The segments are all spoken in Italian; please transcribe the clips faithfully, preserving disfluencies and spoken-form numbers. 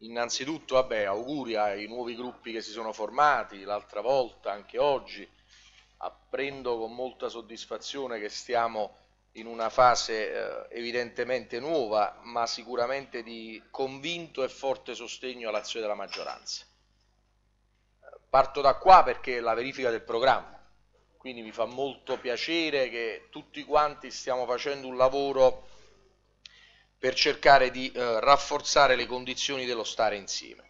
Innanzitutto, vabbè, auguri ai nuovi gruppi che si sono formati l'altra volta, anche oggi. Apprendo con molta soddisfazione che stiamo in una fase eh, evidentemente nuova, ma sicuramente di convinto e forte sostegno all'azione della maggioranza. Parto da qua perché è la verifica del programma, quindi mi fa molto piacere che tutti quanti stiamo facendo un lavoro per cercare di eh, rafforzare le condizioni dello stare insieme.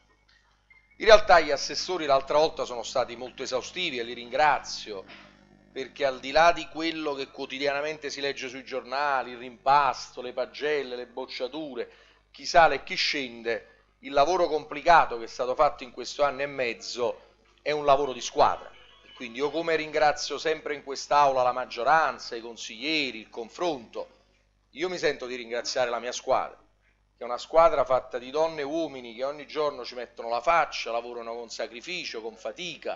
In realtà gli assessori l'altra volta sono stati molto esaustivi e li ringrazio, perché al di là di quello che quotidianamente si legge sui giornali, il rimpasto, le pagelle, le bocciature, chi sale e chi scende, il lavoro complicato che è stato fatto in questo anno e mezzo è un lavoro di squadra. Quindi io, come ringrazio sempre in quest'Aula la maggioranza, i consiglieri, il confronto, io mi sento di ringraziare la mia squadra, che è una squadra fatta di donne e uomini che ogni giorno ci mettono la faccia, lavorano con sacrificio, con fatica,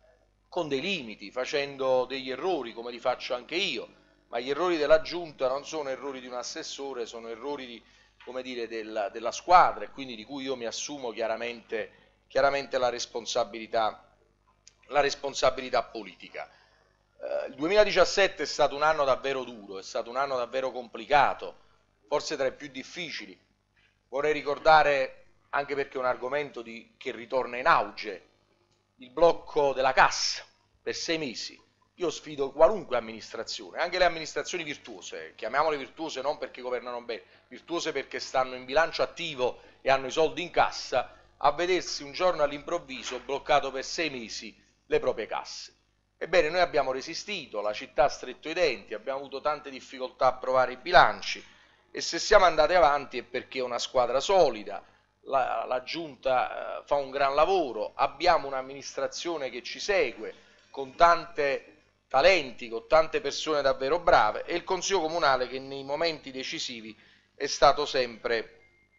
con dei limiti, facendo degli errori come li faccio anche io, ma gli errori della Giunta non sono errori di un assessore, sono errori di, come dire, della, della squadra, e quindi di cui io mi assumo chiaramente, chiaramente la responsabilità, la responsabilità politica. Eh, il duemiladiciassette è stato un anno davvero duro, è stato un anno davvero complicato, forse tra i più difficili. Vorrei ricordare, anche perché è un argomento di, che ritorna in auge, il blocco della cassa per sei mesi. Io sfido qualunque amministrazione, anche le amministrazioni virtuose, chiamiamole virtuose non perché governano bene, virtuose perché stanno in bilancio attivo e hanno i soldi in cassa, a vedersi un giorno all'improvviso bloccato per sei mesi le proprie casse. Ebbene, noi abbiamo resistito, la città ha stretto i denti, abbiamo avuto tante difficoltà a approvare i bilanci, e se siamo andati avanti è perché è una squadra solida, la, la Giunta eh, fa un gran lavoro, abbiamo un'amministrazione che ci segue, con tante talenti, con tante persone davvero brave, e il Consiglio Comunale che nei momenti decisivi è stato sempre,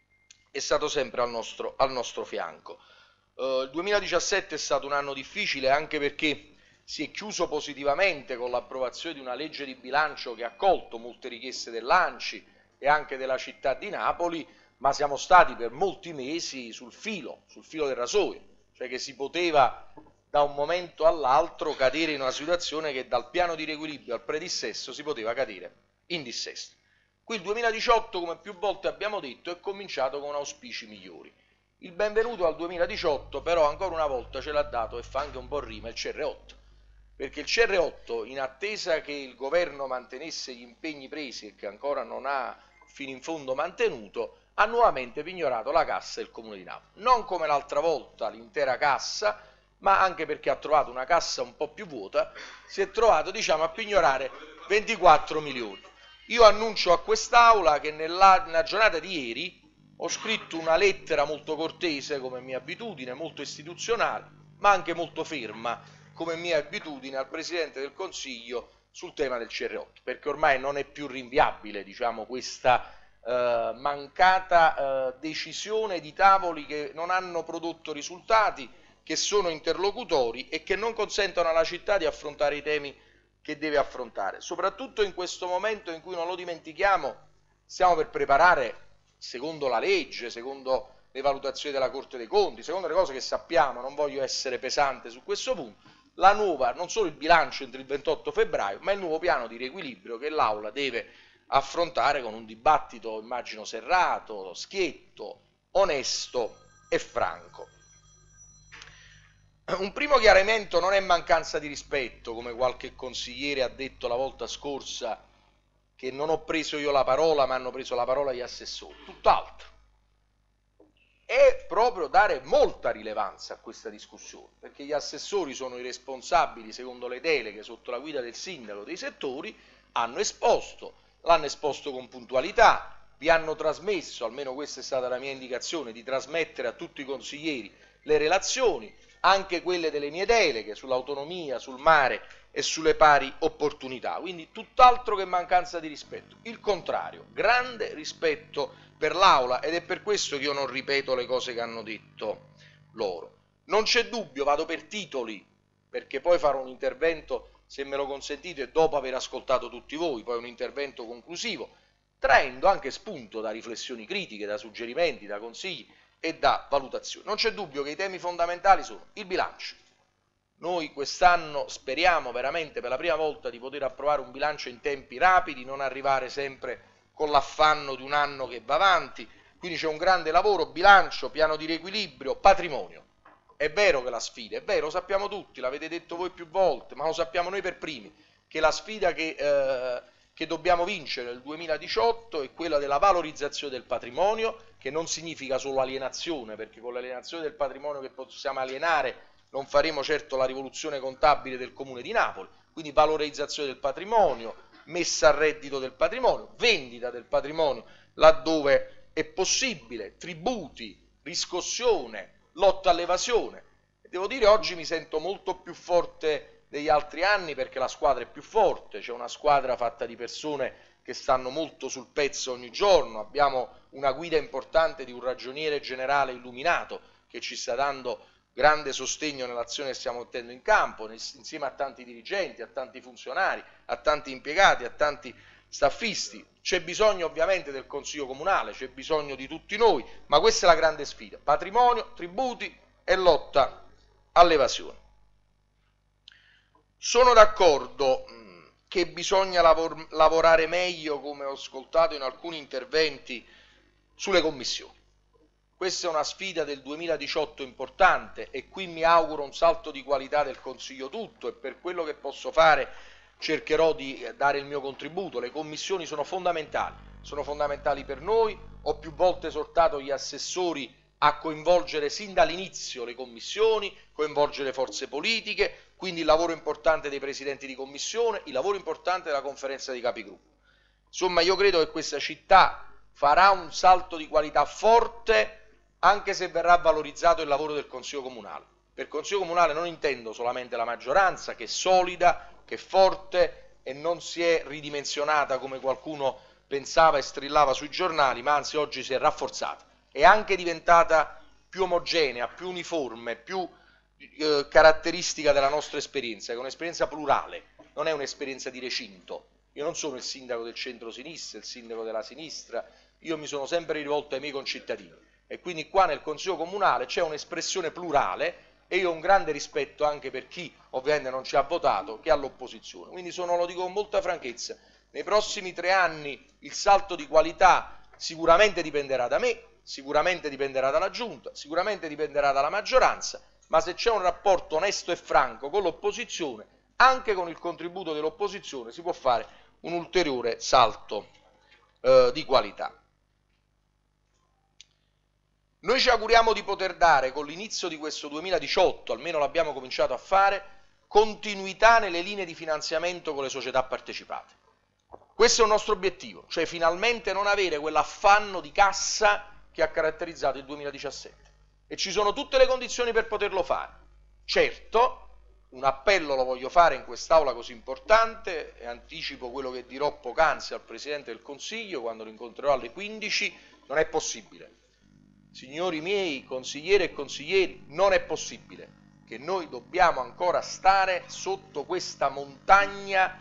è stato sempre al, nostro, al nostro fianco. Uh, il duemiladiciassette è stato un anno difficile anche perché si è chiuso positivamente con l'approvazione di una legge di bilancio che ha accolto molte richieste dell'A N C I e anche della città di Napoli, ma siamo stati per molti mesi sul filo, sul filo del rasoio, cioè che si poteva da un momento all'altro cadere in una situazione che dal piano di riequilibrio al predissesto si poteva cadere in dissesto. Qui il duemiladiciotto, come più volte abbiamo detto, è cominciato con auspici migliori. Il benvenuto al duemiladiciotto però ancora una volta ce l'ha dato, e fa anche un po' rima, il C R otto, perché il C R otto, in attesa che il governo mantenesse gli impegni presi e che ancora non ha fino in fondo mantenuto, ha nuovamente pignorato la cassa del Comune di Napoli. Non come l'altra volta l'intera cassa, ma anche perché ha trovato una cassa un po' più vuota, si è trovato, diciamo, a pignorare ventiquattro milioni. Io annuncio a quest'Aula che nella, nella giornata di ieri ho scritto una lettera molto cortese, come mia abitudine, molto istituzionale, ma anche molto ferma, come mia abitudine, al Presidente del Consiglio sul tema del C R otto, perché ormai non è più rinviabile, diciamo, questa eh, mancata eh, decisione di tavoli che non hanno prodotto risultati, che sono interlocutori e che non consentono alla città di affrontare i temi che deve affrontare, soprattutto in questo momento in cui, non lo dimentichiamo, stiamo per preparare, secondo la legge, secondo le valutazioni della Corte dei Conti, secondo le cose che sappiamo, non voglio essere pesante su questo punto, la nuova, non solo il bilancio entro il ventotto febbraio, ma il nuovo piano di riequilibrio che l'Aula deve affrontare con un dibattito, immagino, serrato, schietto, onesto e franco. Un primo chiarimento non è mancanza di rispetto, come qualche consigliere ha detto la volta scorsa, che non ho preso io la parola, ma hanno preso la parola gli assessori. Tutt'altro. È proprio dare molta rilevanza a questa discussione, perché gli assessori sono i responsabili, secondo le deleghe, sotto la guida del sindaco dei settori, hanno esposto, l'hanno esposto con puntualità, vi hanno trasmesso, almeno questa è stata la mia indicazione, di trasmettere a tutti i consiglieri le relazioni, anche quelle delle mie deleghe sull'autonomia, sul mare e sulle pari opportunità, quindi tutt'altro che mancanza di rispetto, il contrario, grande rispetto per l'Aula, ed è per questo che io non ripeto le cose che hanno detto loro. Non c'è dubbio, vado per titoli, perché poi farò un intervento, se me lo consentite, dopo aver ascoltato tutti voi, poi un intervento conclusivo, traendo anche spunto da riflessioni critiche, da suggerimenti, da consigli e da valutazione. Non c'è dubbio che i temi fondamentali sono il bilancio. Noi quest'anno speriamo veramente per la prima volta di poter approvare un bilancio in tempi rapidi, non arrivare sempre con l'affanno di un anno che va avanti, quindi c'è un grande lavoro, bilancio, piano di riequilibrio, patrimonio. È vero che la sfida, è vero, lo sappiamo tutti, l'avete detto voi più volte, ma lo sappiamo noi per primi, che la sfida che, eh, che dobbiamo vincere nel duemiladiciotto è quella della valorizzazione del patrimonio, che non significa solo alienazione, perché con l'alienazione del patrimonio che possiamo alienare non faremo certo la rivoluzione contabile del Comune di Napoli, quindi valorizzazione del patrimonio, messa a reddito del patrimonio, vendita del patrimonio laddove è possibile, tributi, riscossione, lotta all'evasione. Devo dire oggi mi sento molto più forte degli altri anni perché la squadra è più forte, c'è una squadra fatta di persone che stanno molto sul pezzo ogni giorno, abbiamo una guida importante di un ragioniere generale illuminato che ci sta dando grande sostegno nell'azione che stiamo mettendo in campo, insieme a tanti dirigenti, a tanti funzionari, a tanti impiegati, a tanti staffisti. C'è bisogno ovviamente del Consiglio Comunale, c'è bisogno di tutti noi, ma questa è la grande sfida: patrimonio, tributi e lotta all'evasione. Sono d'accordo che bisogna lavor- lavorare meglio, come ho ascoltato in alcuni interventi, sulle commissioni. Questa è una sfida del duemiladiciotto importante e qui mi auguro un salto di qualità del Consiglio tutto e per quello che posso fare cercherò di dare il mio contributo. Le commissioni sono fondamentali, sono fondamentali per noi, ho più volte esortato gli assessori a coinvolgere sin dall'inizio le commissioni, coinvolgere forze politiche, quindi il lavoro importante dei presidenti di commissione, il lavoro importante della conferenza dei capigruppo. Insomma, io credo che questa città farà un salto di qualità forte anche se verrà valorizzato il lavoro del Consiglio Comunale. Per Consiglio Comunale non intendo solamente la maggioranza, che è solida, che è forte e non si è ridimensionata come qualcuno pensava e strillava sui giornali, ma anzi oggi si è rafforzata. È anche diventata più omogenea, più uniforme, più eh, caratteristica della nostra esperienza, che è un'esperienza plurale, non è un'esperienza di recinto. Io non sono il sindaco del centro-sinistra, il sindaco della sinistra, io mi sono sempre rivolto ai miei concittadini. E quindi qua nel Consiglio Comunale c'è un'espressione plurale e io ho un grande rispetto anche per chi ovviamente non ci ha votato, che ha l'opposizione. Quindi sono, lo dico con molta franchezza, nei prossimi tre anni il salto di qualità sicuramente dipenderà da me, sicuramente dipenderà dalla Giunta, sicuramente dipenderà dalla maggioranza, ma se c'è un rapporto onesto e franco con l'opposizione, anche con il contributo dell'opposizione si può fare un ulteriore salto eh, di qualità. Noi ci auguriamo di poter dare, con l'inizio di questo duemiladiciotto, almeno l'abbiamo cominciato a fare, continuità nelle linee di finanziamento con le società partecipate. Questo è un nostro obiettivo, cioè finalmente non avere quell'affanno di cassa che ha caratterizzato il duemiladiciassette. E ci sono tutte le condizioni per poterlo fare. Certo, un appello lo voglio fare in quest'aula così importante, e anticipo quello che dirò poc'anzi al Presidente del Consiglio quando lo incontrerò alle quindici, non è possibile. Signori miei consiglieri e consiglieri, non è possibile che noi dobbiamo ancora stare sotto questa montagna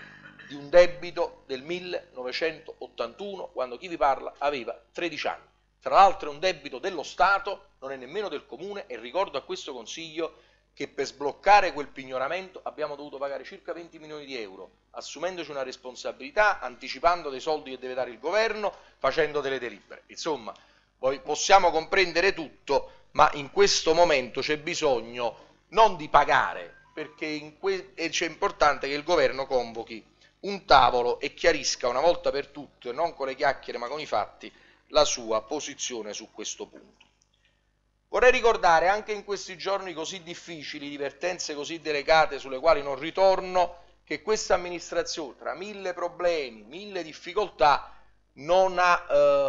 di un debito del millenovecentottantuno, quando chi vi parla aveva tredici anni. Tra l'altro è un debito dello Stato, non è nemmeno del Comune, e ricordo a questo Consiglio che per sbloccare quel pignoramento abbiamo dovuto pagare circa venti milioni di euro, assumendoci una responsabilità, anticipando dei soldi che deve dare il governo, facendo delle delibere. Insomma, poi possiamo comprendere tutto, ma in questo momento c'è bisogno non di pagare, perché in que- c'è importante che il governo convochi un tavolo e chiarisca una volta per tutte, non con le chiacchiere ma con i fatti, la sua posizione su questo punto. Vorrei ricordare anche in questi giorni così difficili, divertenze così delicate sulle quali non ritorno, che questa amministrazione, tra mille problemi, mille difficoltà, non ha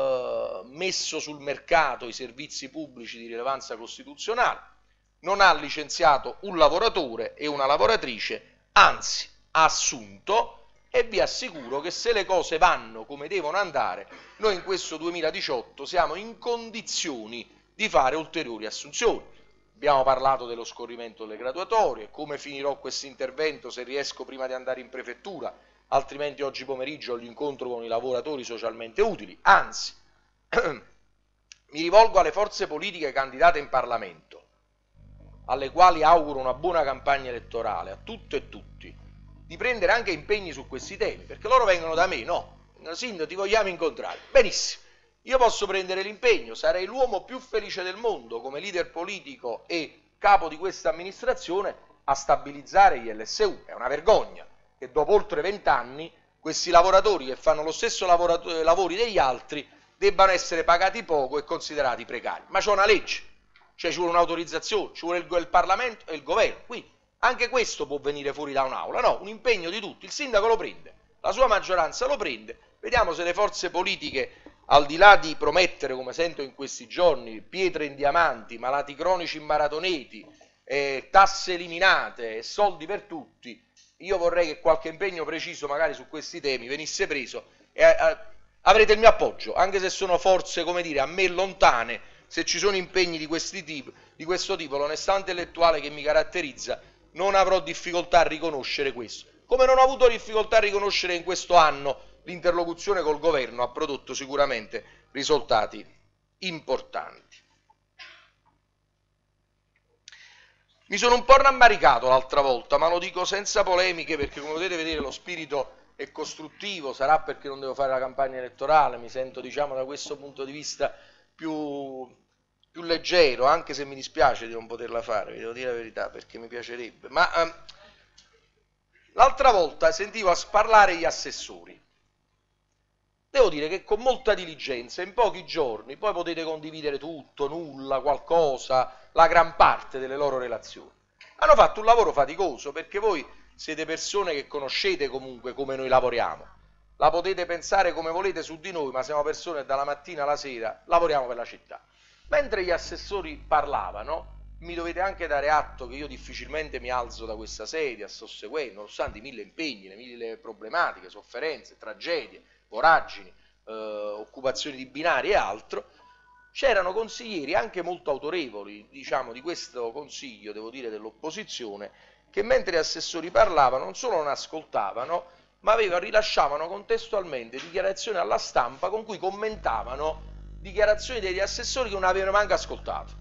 eh, messo sul mercato i servizi pubblici di rilevanza costituzionale, non ha licenziato un lavoratore e una lavoratrice, anzi ha assunto, e vi assicuro che se le cose vanno come devono andare, noi in questo duemiladiciotto siamo in condizioni di fare ulteriori assunzioni. Abbiamo parlato dello scorrimento delle graduatorie, come finirò questo intervento se riesco prima di andare in prefettura, altrimenti oggi pomeriggio ho l'incontro con i lavoratori socialmente utili, anzi, mi rivolgo alle forze politiche candidate in Parlamento, alle quali auguro una buona campagna elettorale, a tutte e tutti, di prendere anche impegni su questi temi, perché loro vengono da me, no? Sindaco, ti vogliamo incontrare. Benissimo, io posso prendere l'impegno, sarei l'uomo più felice del mondo come leader politico e capo di questa amministrazione a stabilizzare gli L S U. È una vergogna che dopo oltre vent'anni questi lavoratori che fanno lo stesso lavori degli altri debbano essere pagati poco e considerati precari. Ma c'è una legge, cioè ci vuole un'autorizzazione, ci vuole il, il Parlamento e il governo. Quindi anche questo può venire fuori da un'aula, no? Un impegno di tutti, il sindaco lo prende, la sua maggioranza lo prende, vediamo se le forze politiche, al di là di promettere, come sento in questi giorni, pietre in diamanti, malati cronici in maratoneti, eh, tasse eliminate e soldi per tutti, io vorrei che qualche impegno preciso magari su questi temi venisse preso e eh, avrete il mio appoggio, anche se sono forze, come dire, a me lontane. Se ci sono impegni di, questi tipi, di questo tipo, l'onestà intellettuale che mi caratterizza, non avrò difficoltà a riconoscere questo. Come non ho avuto difficoltà a riconoscere in questo anno l'interlocuzione col governo ha prodotto sicuramente risultati importanti. Mi sono un po' rammaricato l'altra volta, ma lo dico senza polemiche perché come potete vedere lo spirito è costruttivo, sarà perché non devo fare la campagna elettorale, mi sento diciamo da questo punto di vista più, più leggero, anche se mi dispiace di non poterla fare, vi devo dire la verità perché mi piacerebbe, ma ehm, l'altra volta sentivo parlare gli assessori. Devo dire che con molta diligenza, in pochi giorni, poi potete condividere tutto, nulla, qualcosa, la gran parte delle loro relazioni. Hanno fatto un lavoro faticoso perché voi siete persone che conoscete comunque come noi lavoriamo. La potete pensare come volete su di noi, ma siamo persone che dalla mattina alla sera lavoriamo per la città. Mentre gli assessori parlavano, mi dovete anche dare atto che io difficilmente mi alzo da questa sedia, sto seguendo, nonostante i mille impegni, le mille problematiche, sofferenze, tragedie, voragini, eh, occupazioni di binari e altro, c'erano consiglieri anche molto autorevoli, diciamo, di questo consiglio, devo dire, dell'opposizione, che mentre gli assessori parlavano non solo non ascoltavano, ma aveva, rilasciavano contestualmente dichiarazioni alla stampa con cui commentavano dichiarazioni degli assessori che non avevano manco ascoltato.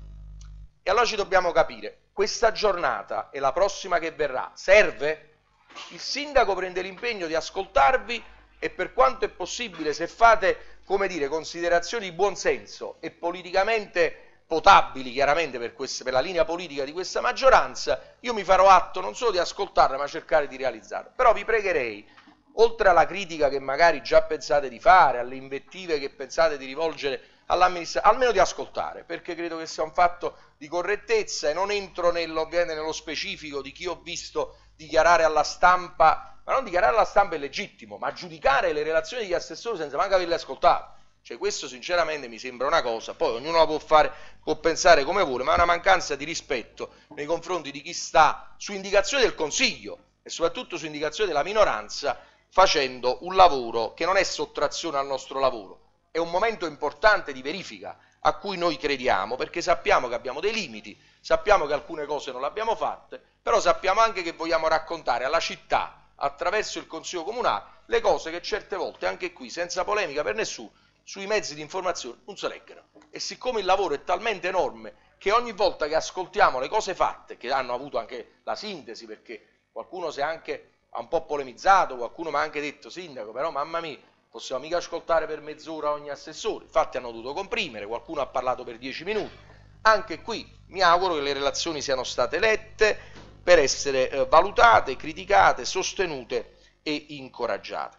E allora ci dobbiamo capire, questa giornata e la prossima che verrà serve? Il sindaco prende l'impegno di ascoltarvi e per quanto è possibile, se fate, come dire, considerazioni di buon senso e politicamente potabili, chiaramente per, queste, per la linea politica di questa maggioranza, io mi farò atto non solo di ascoltarla, ma cercare di realizzarla. Però vi pregherei, oltre alla critica che magari già pensate di fare, alle invettive che pensate di rivolgere all'amministrazione, almeno di ascoltare, perché credo che sia un fatto di correttezza e non entro nello, nello specifico di chi ho visto dichiarare alla stampa, ma non dichiarare alla stampa è legittimo, ma giudicare le relazioni degli assessori senza manco averle ascoltate. Cioè questo sinceramente mi sembra una cosa, poi ognuno la può fare, può pensare come vuole, ma è una mancanza di rispetto nei confronti di chi sta su indicazione del Consiglio e soprattutto su indicazione della minoranza facendo un lavoro che non è sottrazione al nostro lavoro, è un momento importante di verifica a cui noi crediamo perché sappiamo che abbiamo dei limiti, sappiamo che alcune cose non le abbiamo fatte, però sappiamo anche che vogliamo raccontare alla città attraverso il Consiglio Comunale le cose che certe volte, anche qui, senza polemica per nessuno, sui mezzi di informazione non si leggono. E siccome il lavoro è talmente enorme che ogni volta che ascoltiamo le cose fatte, che hanno avuto anche la sintesi, perché qualcuno si è anche ha un po' polemizzato, qualcuno mi ha anche detto sindaco, però mamma mia, possiamo mica ascoltare per mezz'ora ogni assessore, infatti hanno dovuto comprimere, qualcuno ha parlato per dieci minuti, anche qui mi auguro che le relazioni siano state lette per essere eh, valutate, criticate, sostenute e incoraggiate.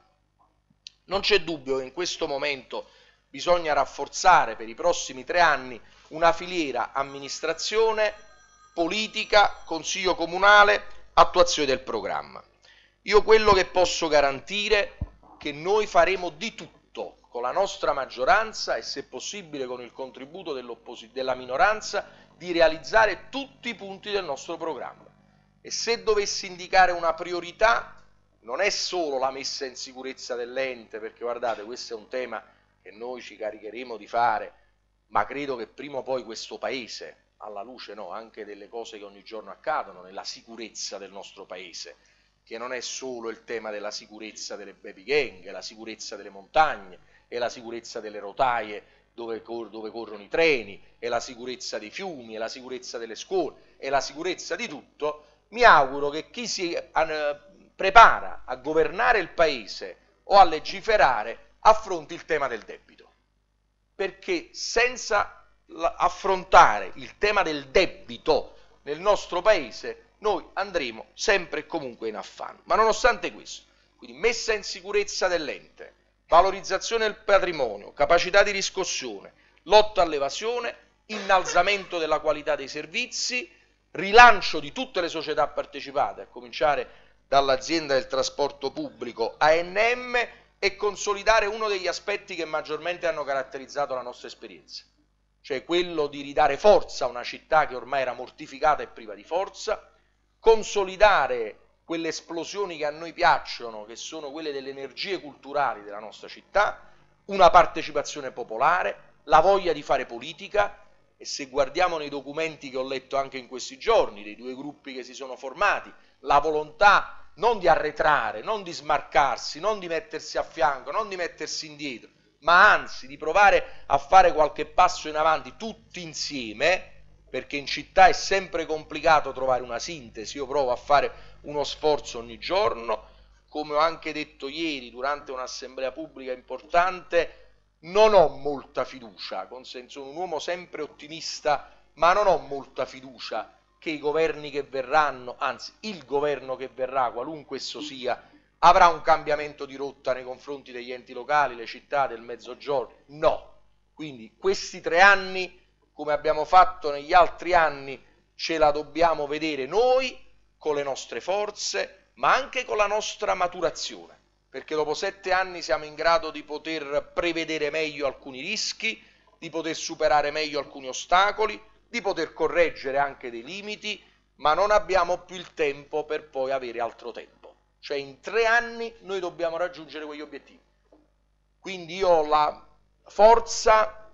Non c'è dubbio che in questo momento bisogna rafforzare per i prossimi tre anni una filiera amministrazione, politica, consiglio comunale, attuazione del programma. Io quello che posso garantire è che noi faremo di tutto con la nostra maggioranza e se possibile con il contributo della minoranza di realizzare tutti i punti del nostro programma. E se dovessi indicare una priorità non è solo la messa in sicurezza dell'ente, perché guardate questo è un tema che noi ci caricheremo di fare, ma credo che prima o poi questo Paese, alla luce no, anche delle cose che ogni giorno accadono, nella sicurezza del nostro Paese, che non è solo il tema della sicurezza delle baby gang, è la sicurezza delle montagne, è la sicurezza delle rotaie dove, cor dove corrono i treni, è la sicurezza dei fiumi, è la sicurezza delle scuole, è la sicurezza di tutto. Mi auguro che chi si eh, prepara a governare il Paese o a legiferare affronti il tema del debito, perché senza affrontare il tema del debito nel nostro Paese noi andremo sempre e comunque in affanno. Ma nonostante questo, quindi messa in sicurezza dell'ente, valorizzazione del patrimonio, capacità di riscossione, lotta all'evasione, innalzamento della qualità dei servizi, rilancio di tutte le società partecipate, a cominciare dall'azienda del trasporto pubblico A N M, e consolidare uno degli aspetti che maggiormente hanno caratterizzato la nostra esperienza, cioè quello di ridare forza a una città che ormai era mortificata e priva di forza, consolidare quelle esplosioni che a noi piacciono, che sono quelle delle energie culturali della nostra città, una partecipazione popolare, la voglia di fare politica. E se guardiamo nei documenti che ho letto anche in questi giorni, dei due gruppi che si sono formati, la volontà non di arretrare, non di smarcarsi, non di mettersi a fianco, non di mettersi indietro, ma anzi di provare a fare qualche passo in avanti tutti insieme, perché in città è sempre complicato trovare una sintesi. Io provo a fare uno sforzo ogni giorno, come ho anche detto ieri durante un'assemblea pubblica importante. Non ho molta fiducia, sono un uomo sempre ottimista, ma non ho molta fiducia che i governi che verranno, anzi il governo che verrà, qualunque esso sia, avrà un cambiamento di rotta nei confronti degli enti locali, le città, del Mezzogiorno. No. Quindi questi tre anni, come abbiamo fatto negli altri anni, ce la dobbiamo vedere noi con le nostre forze, ma anche con la nostra maturazione, perché dopo sette anni siamo in grado di poter prevedere meglio alcuni rischi, di poter superare meglio alcuni ostacoli, di poter correggere anche dei limiti, ma non abbiamo più il tempo per poi avere altro tempo. Cioè in tre anni noi dobbiamo raggiungere quegli obiettivi. Quindi io ho la forza,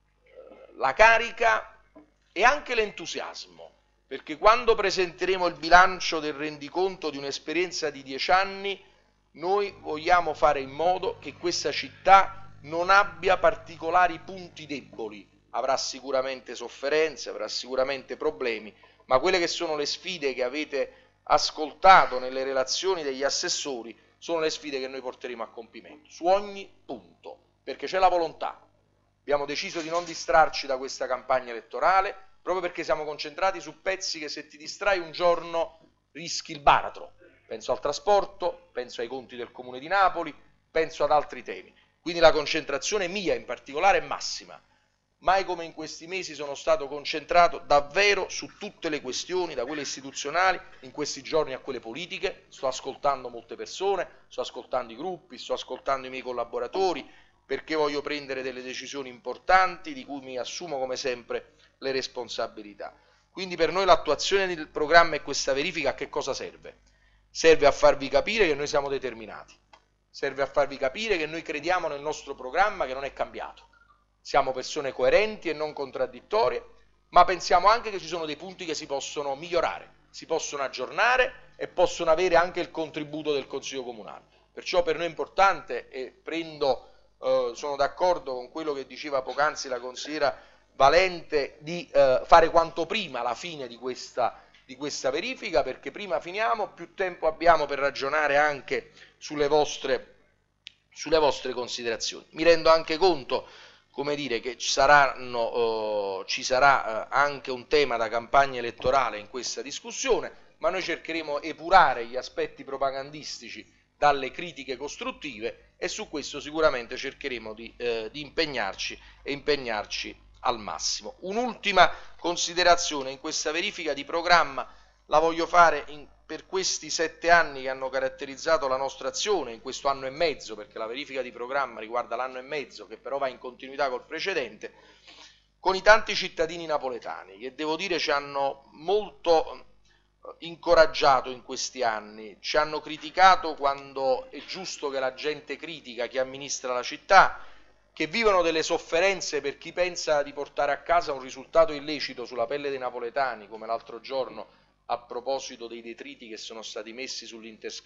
la carica e anche l'entusiasmo, perché quando presenteremo il bilancio del rendiconto di un'esperienza di dieci anni, noi vogliamo fare in modo che questa città non abbia particolari punti deboli. Avrà sicuramente sofferenze, avrà sicuramente problemi, ma quelle che sono le sfide che avete ascoltato nelle relazioni degli assessori sono le sfide che noi porteremo a compimento, su ogni punto, perché c'è la volontà. Abbiamo deciso di non distrarci da questa campagna elettorale, proprio perché siamo concentrati su pezzi che se ti distrai un giorno rischi il baratro. Penso al trasporto, penso ai conti del Comune di Napoli, penso ad altri temi. Quindi la concentrazione mia in particolare è massima. Mai come in questi mesi sono stato concentrato davvero su tutte le questioni, da quelle istituzionali, in questi giorni a quelle politiche. Sto ascoltando molte persone, sto ascoltando i gruppi, sto ascoltando i miei collaboratori, perché voglio prendere delle decisioni importanti di cui mi assumo come sempre le responsabilità. Quindi per noi l'attuazione del programma e questa verifica a che cosa serve? Serve a farvi capire che noi siamo determinati, serve a farvi capire che noi crediamo nel nostro programma, che non è cambiato. Siamo persone coerenti e non contraddittorie, ma pensiamo anche che ci sono dei punti che si possono migliorare, si possono aggiornare e possono avere anche il contributo del Consiglio Comunale. Perciò per noi è importante, e prendo, eh, sono d'accordo con quello che diceva poc'anzi la consigliera Valente, di eh, fare quanto prima la fine di questa, di questa verifica, perché prima finiamo, più tempo abbiamo per ragionare anche sulle vostre, sulle vostre considerazioni. Mi rendo anche conto, come dire, che ci, saranno, eh, ci sarà eh, anche un tema da campagna elettorale in questa discussione, ma noi cercheremo di epurare gli aspetti propagandistici dalle critiche costruttive, e su questo sicuramente cercheremo di, eh, di impegnarci e impegnarci al massimo. Un'ultima considerazione in questa verifica di programma la voglio fare in, per questi sette anni che hanno caratterizzato la nostra azione, in questo anno e mezzo, perché la verifica di programma riguarda l'anno e mezzo, che però va in continuità col precedente, con i tanti cittadini napoletani, che devo dire ci hanno molto incoraggiato in questi anni, ci hanno criticato quando è giusto che la gente critica chi amministra la città, che vivono delle sofferenze per chi pensa di portare a casa un risultato illecito sulla pelle dei napoletani, come l'altro giorno a proposito dei detriti che sono stati messi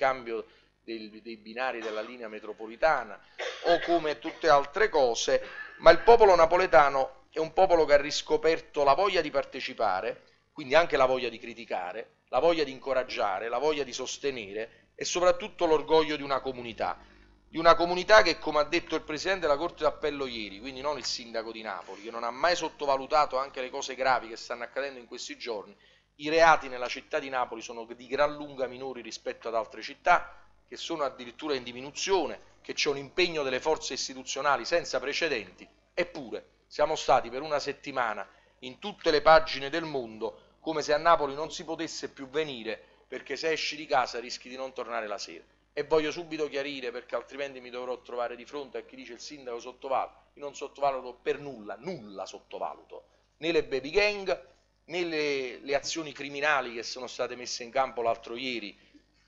sull'interscambio dei binari della linea metropolitana, o come tutte altre cose, ma il popolo napoletano è un popolo che ha riscoperto la voglia di partecipare, quindi anche la voglia di criticare, la voglia di incoraggiare, la voglia di sostenere e soprattutto l'orgoglio di una comunità, di una comunità che, come ha detto il Presidente della Corte d'Appello ieri, quindi non il Sindaco di Napoli, che non ha mai sottovalutato anche le cose gravi che stanno accadendo in questi giorni, i reati nella città di Napoli sono di gran lunga minori rispetto ad altre città, che sono addirittura in diminuzione, che c'è un impegno delle forze istituzionali senza precedenti, eppure siamo stati per una settimana in tutte le pagine del mondo come se a Napoli non si potesse più venire perché se esci di casa rischi di non tornare la sera. E voglio subito chiarire, perché altrimenti mi dovrò trovare di fronte a chi dice il sindaco sottovaluta. Io non sottovaluto per nulla, nulla sottovaluto, né le baby gang, né le, le azioni criminali che sono state messe in campo l'altro ieri,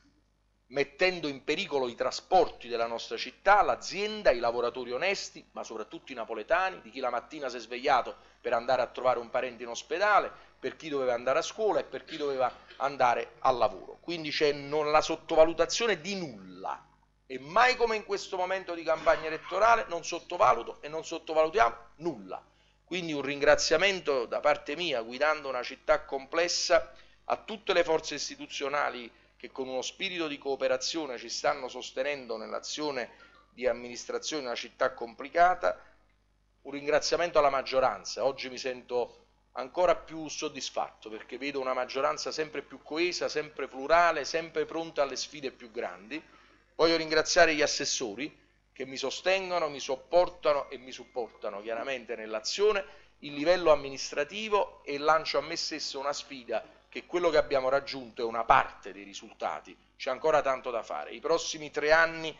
mettendo in pericolo i trasporti della nostra città, l'azienda, i lavoratori onesti, ma soprattutto i napoletani, di chi la mattina si è svegliato per andare a trovare un parente in ospedale, per chi doveva andare a scuola e per chi doveva andare al lavoro. Quindi c'è non la sottovalutazione di nulla, e mai come in questo momento di campagna elettorale non sottovaluto e non sottovalutiamo nulla. Quindi un ringraziamento da parte mia, guidando una città complessa, a tutte le forze istituzionali che con uno spirito di cooperazione ci stanno sostenendo nell'azione di amministrazione di una città complicata, un ringraziamento alla maggioranza. Oggi mi sento ancora più soddisfatto perché vedo una maggioranza sempre più coesa, sempre plurale, sempre pronta alle sfide più grandi. Voglio ringraziare gli assessori che mi sostengono, mi sopportano e mi supportano chiaramente nell'azione, il livello amministrativo, e lancio a me stesso una sfida che quello che abbiamo raggiunto è una parte dei risultati, c'è ancora tanto da fare. I prossimi tre anni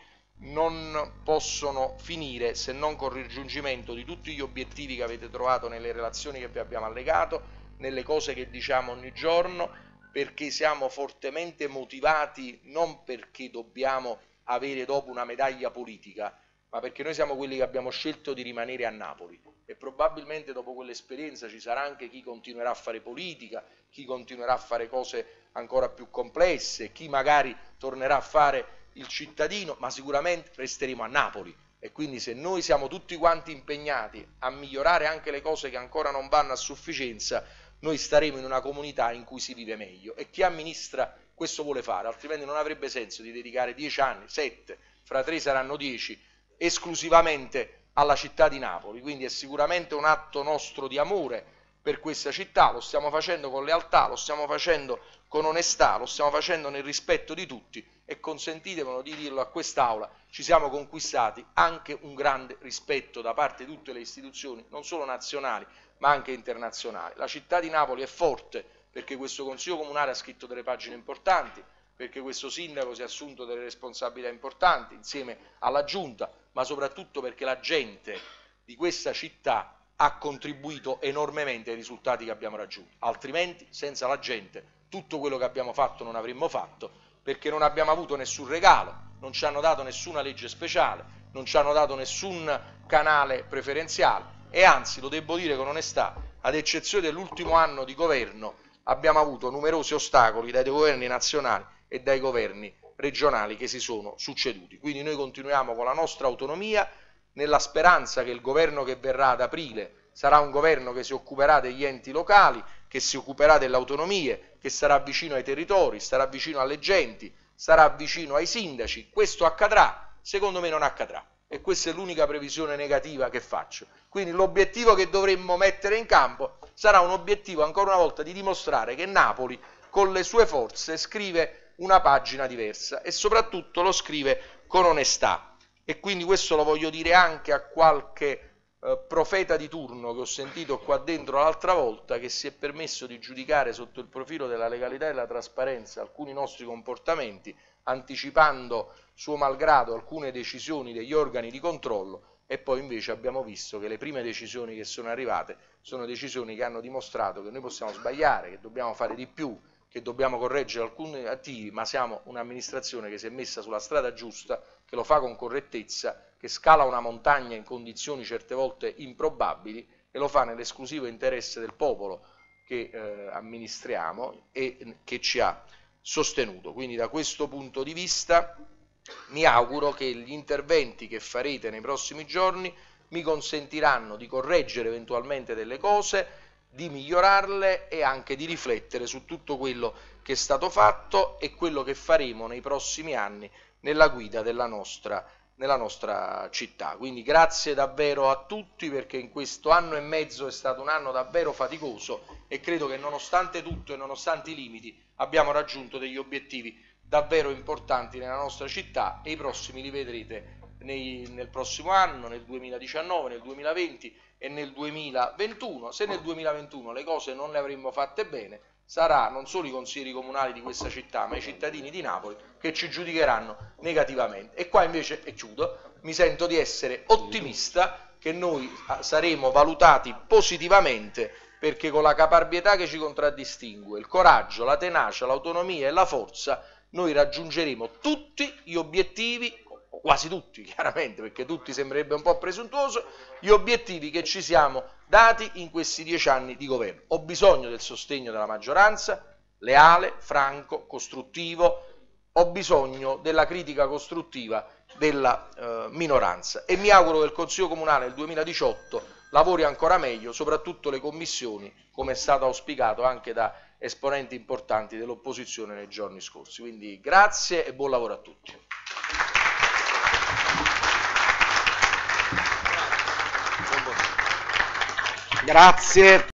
non possono finire se non con il raggiungimento di tutti gli obiettivi che avete trovato nelle relazioni che vi abbiamo allegato, nelle cose che diciamo ogni giorno, perché siamo fortemente motivati, non perché dobbiamo avere dopo una medaglia politica, ma perché noi siamo quelli che abbiamo scelto di rimanere a Napoli e probabilmente dopo quell'esperienza ci sarà anche chi continuerà a fare politica, chi continuerà a fare cose ancora più complesse, chi magari tornerà a fare il cittadino, ma sicuramente resteremo a Napoli. E quindi se noi siamo tutti quanti impegnati a migliorare anche le cose che ancora non vanno a sufficienza, noi staremo in una comunità in cui si vive meglio, e chi amministra questo vuole fare, altrimenti non avrebbe senso di dedicare dieci anni, sette, fra tre saranno dieci, esclusivamente alla città di Napoli. Quindi è sicuramente un atto nostro di amore per questa città, lo stiamo facendo con lealtà, lo stiamo facendo con onestà, lo stiamo facendo nel rispetto di tutti, e consentitemelo di dirlo a quest'Aula, ci siamo conquistati anche un grande rispetto da parte di tutte le istituzioni, non solo nazionali ma anche internazionali. La città di Napoli è forte perché questo Consiglio Comunale ha scritto delle pagine importanti, perché questo Sindaco si è assunto delle responsabilità importanti insieme alla Giunta, ma soprattutto perché la gente di questa città ha contribuito enormemente ai risultati che abbiamo raggiunto, altrimenti senza la gente tutto quello che abbiamo fatto non avremmo fatto, perché non abbiamo avuto nessun regalo, non ci hanno dato nessuna legge speciale, non ci hanno dato nessun canale preferenziale, e anzi, lo devo dire con onestà, ad eccezione dell'ultimo anno di governo, abbiamo avuto numerosi ostacoli dai governi nazionali e dai governi regionali che si sono succeduti. Quindi noi continuiamo con la nostra autonomia, nella speranza che il governo che verrà ad aprile sarà un governo che si occuperà degli enti locali, che si occuperà delle autonomie, che sarà vicino ai territori, starà vicino alle genti, sarà vicino ai sindaci. Questo accadrà? Secondo me non accadrà, e questa è l'unica previsione negativa che faccio. Quindi l'obiettivo che dovremmo mettere in campo sarà un obiettivo ancora una volta di dimostrare che Napoli con le sue forze scrive una pagina diversa e soprattutto lo scrive con onestà. E quindi questo lo voglio dire anche a qualche eh, profeta di turno che ho sentito qua dentro l'altra volta, che si è permesso di giudicare sotto il profilo della legalità e della trasparenza alcuni nostri comportamenti, anticipando suo malgrado alcune decisioni degli organi di controllo, e poi invece abbiamo visto che le prime decisioni che sono arrivate sono decisioni che hanno dimostrato che noi possiamo sbagliare, che dobbiamo fare di più, che dobbiamo correggere alcuni atti, ma siamo un'amministrazione che si è messa sulla strada giusta, che lo fa con correttezza, che scala una montagna in condizioni certe volte improbabili e lo fa nell'esclusivo interesse del popolo che eh, amministriamo e che ci ha sostenuto. Quindi da questo punto di vista mi auguro che gli interventi che farete nei prossimi giorni mi consentiranno di correggere eventualmente delle cose, di migliorarle e anche di riflettere su tutto quello che è stato fatto e quello che faremo nei prossimi anni nella guida della nostra, nella nostra città. Quindi grazie davvero a tutti, perché in questo anno e mezzo è stato un anno davvero faticoso e credo che nonostante tutto e nonostante i limiti abbiamo raggiunto degli obiettivi davvero importanti nella nostra città e i prossimi li vedrete nei, nel prossimo anno, nel duemiladiciannove, nel duemilaventi e nel duemilaventuno. Se nel duemilaventuno le cose non le avremmo fatte bene, sarà non solo i consiglieri comunali di questa città, ma i cittadini di Napoli che ci giudicheranno negativamente. E qua invece, e chiudo, mi sento di essere ottimista che noi saremo valutati positivamente, perché con la caparbietà che ci contraddistingue, il coraggio, la tenacia, l'autonomia e la forza, noi raggiungeremo tutti gli obiettivi, o quasi tutti chiaramente, perché tutti sembrerebbe un po' presuntuoso, gli obiettivi che ci siamo dati in questi dieci anni di governo. Ho bisogno del sostegno della maggioranza, leale, franco, costruttivo, ho bisogno della critica costruttiva della eh, minoranza e mi auguro che il Consiglio Comunale nel duemiladiciotto lavori ancora meglio, soprattutto le commissioni, come è stato auspicato anche da esponenti importanti dell'opposizione nei giorni scorsi. Quindi grazie e buon lavoro a tutti. Grazie.